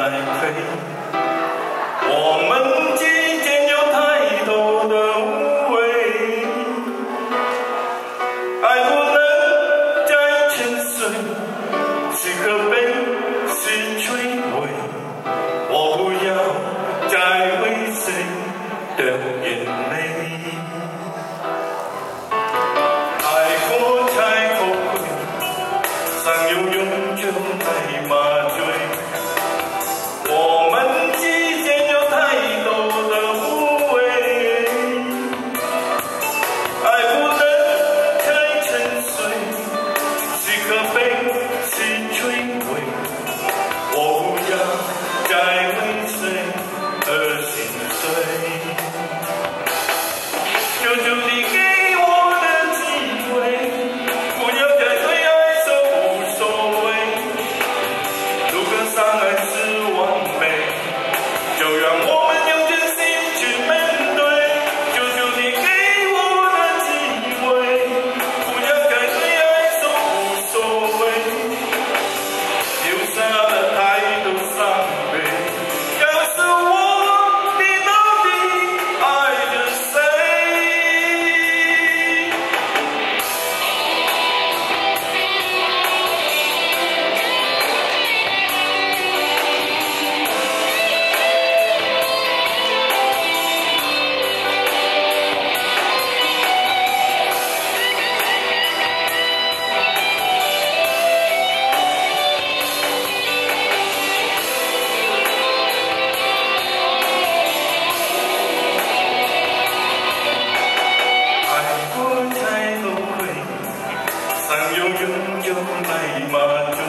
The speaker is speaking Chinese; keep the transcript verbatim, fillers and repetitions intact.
来飞。我们之间有太多的无谓，爱不能再沉睡，是可悲，是摧毁。我不要再为谁的眼泪。 尚有永久爱麻醉，我们之间有太多的无谓，爱不能太沉睡，是可悲，是摧毁。我不要再为谁而心碎，求求你给我的机会。 伤害是完美，就让我们用真心去面对。求求你给我的机会，不要再对爱说无所谓，留下了太多伤悲。告诉我，你到底爱着谁？ 尚有永久爱麻醉。